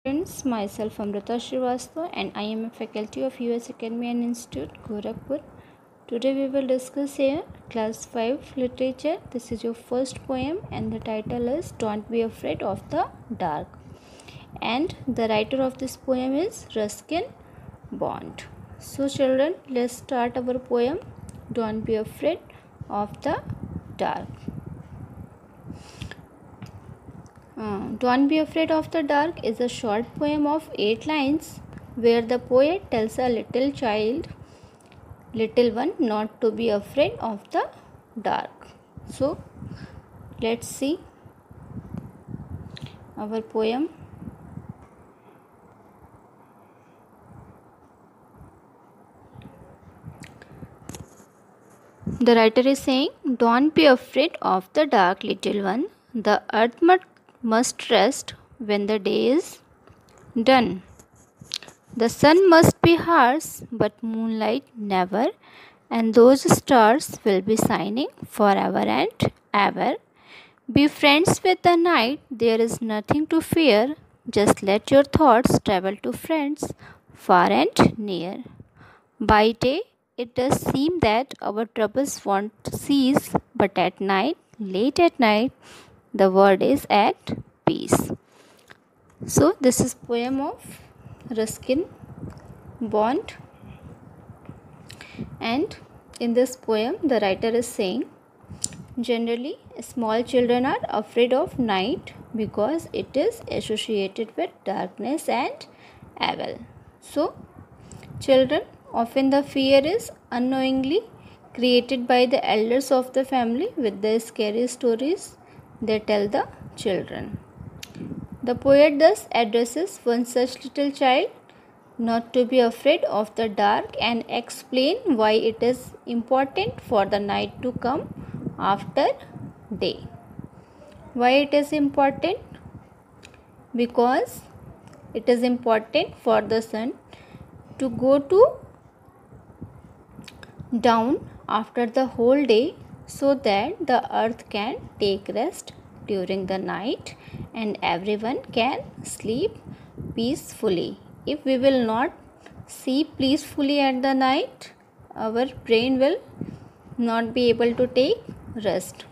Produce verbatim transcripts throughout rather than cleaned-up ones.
Friends, myself Amrita Srivastava and I am a faculty of U S Academy and Institute, Gorakhpur. Today we will discuss here class five literature. This is your first poem and the title is Don't Be Afraid of the Dark. And the writer of this poem is Ruskin Bond. So children, let's start our poem Don't Be Afraid of the Dark. Uh, Don't Be Afraid of the Dark is a short poem of eight lines where the poet tells a little child, little one, not to be afraid of the dark. So, let's see our poem. The writer is saying, Don't be afraid of the dark, little one. The earth must must rest when the day is done. The sun must be harsh, but moonlight never, and those stars will be shining forever and ever. Be friends with the night, there is nothing to fear. Just let your thoughts travel to friends far and near. By day, it does seem that our troubles won't cease, but at night, late at night, the world is at peace. So this is poem of Ruskin Bond, and in this poem the writer is saying, generally small children are afraid of night because it is associated with darkness and evil. So children, often the fear is unknowingly created by the elders of the family with the scary stories they tell the children. The poet thus addresses one such little child not to be afraid of the dark and explain why it is important for the night to come after day. Why it is important? Because it is important for the sun to go to down after the whole day so that the earth can take rest during the night and everyone can sleep peacefully. If we will not sleep peacefully at the night, our brain will not be able to take rest.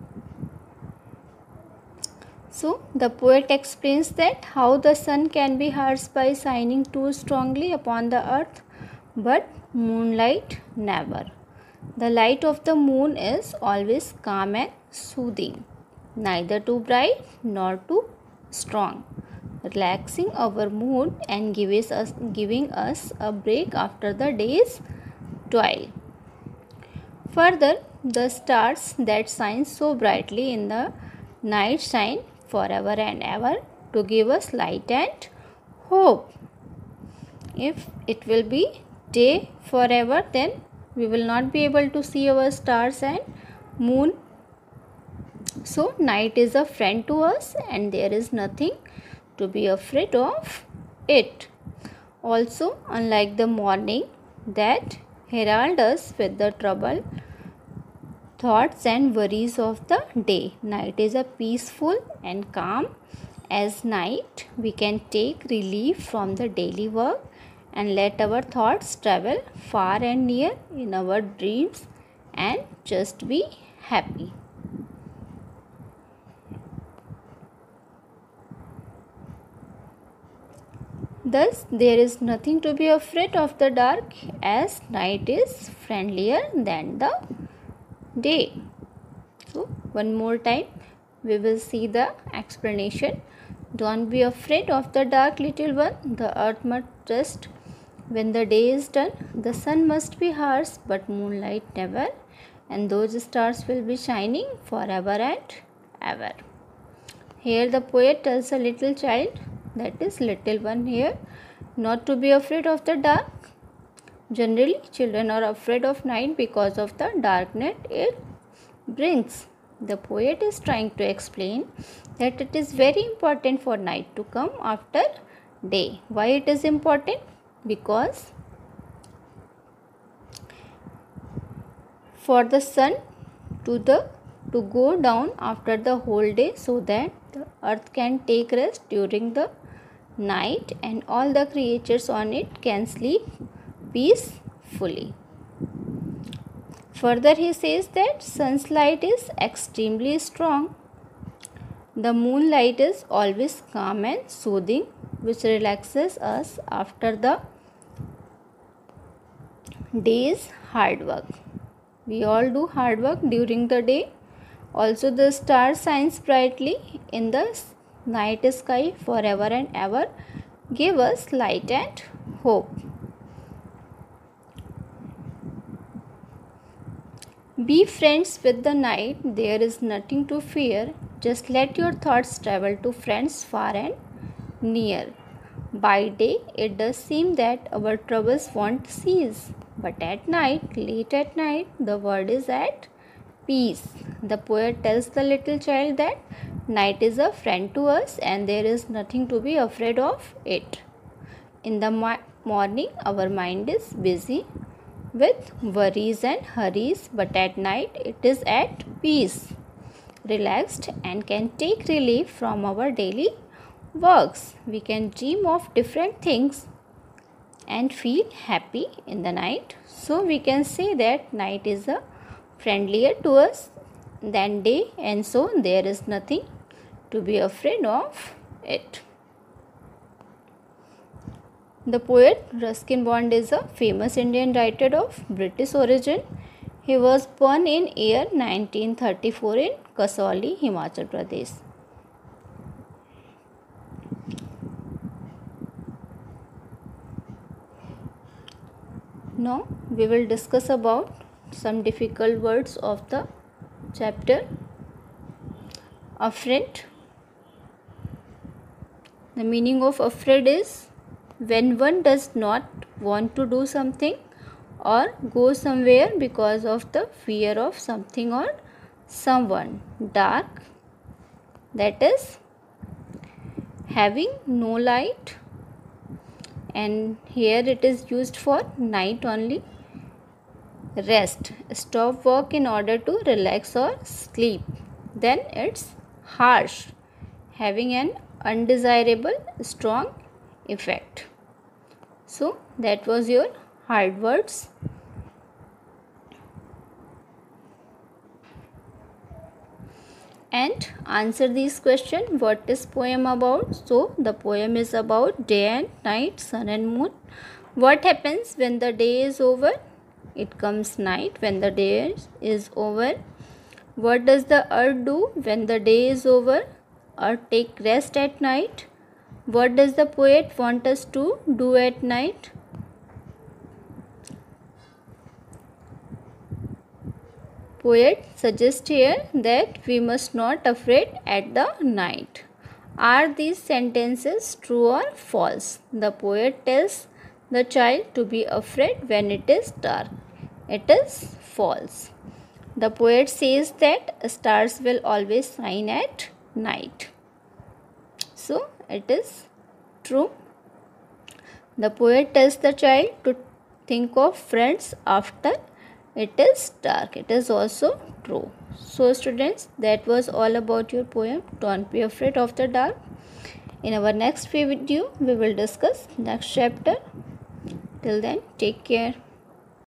So the poet explains that how the sun can be harsh by shining too strongly upon the earth, but moonlight never. The light of the moon is always calm and soothing, neither too bright nor too strong, relaxing our mood and gives us, giving us a break after the day's toil. Further, the stars that shine so brightly in the night shine forever and ever to give us light and hope. If it will be day forever, then we will not be able to see our stars and moon. So night is a friend to us and there is nothing to be afraid of it. Also, unlike the morning that herald us with the trouble, thoughts and worries of the day, night is a peaceful and calm. As night, we can take relief from the daily work and let our thoughts travel far and near in our dreams and just be happy. Thus, there is nothing to be afraid of the dark, as night is friendlier than the day. So, one more time, we will see the explanation. Don't be afraid of the dark, little one. The earth must rest when the day is done. The sun must be harsh, but moonlight never, and those stars will be shining forever and ever. Here, the poet tells a little child, that is little one here, not to be afraid of the dark. Generally, children are afraid of night because of the darkness it brings. The poet is trying to explain that it is very important for night to come after day. Why it is important? Because for the sun to the to go down after the whole day so that the earth can take rest during the night and all the creatures on it can sleep peacefully. Further, he says that sun's light is extremely strong. The moonlight is always calm and soothing, which relaxes us after the day's hard work. We all do hard work during the day. Also, the star shines brightly in the night sky forever and ever, give us light and hope. Be friends with the night, there is nothing to fear. Just let your thoughts travel to friends far and near. By day, it does seem that our troubles won't cease, but at night, late at night, the world is at peace. The poet tells the little child that night is a friend to us and there is nothing to be afraid of it. In the mo- morning, our mind is busy with worries and hurries, but at night it is at peace, relaxed, and can take relief from our daily works. We can dream of different things and feel happy in the night. So we can say that night is a friendlier to us than day, and so there is nothing to be afraid of it. The poet Ruskin Bond is a famous Indian writer of British origin. He was born in year nineteen thirty-four in Kasauli, Himachal Pradesh. Now we will discuss about some difficult words of the chapter. Afraid. The meaning of afraid is when one does not want to do something or go somewhere because of the fear of something or someone. Dark, that is having no light, and here it is used for night only. Rest, stop work in order to relax or sleep. Then it's harsh, having an undesirable strong effect. So that was your hard words. And answer this question, what is poem about? So the poem is about day and night, sun and moon. What happens when the day is over? It comes night when the day is over. What does the earth do when the day is over? Earth take rest at night. What does the poet want us to do at night? Poet suggests here that we must not afraid at the night. Are these sentences true or false? The poet tells the child to be afraid when it is dark. It is false. The poet says that stars will always shine at night. So it is true. The poet tells the child to think of friends after it is dark. It is also true. So students, that was all about your poem. Don't be afraid of the dark. In our next video, we will discuss next chapter. Till then, take care.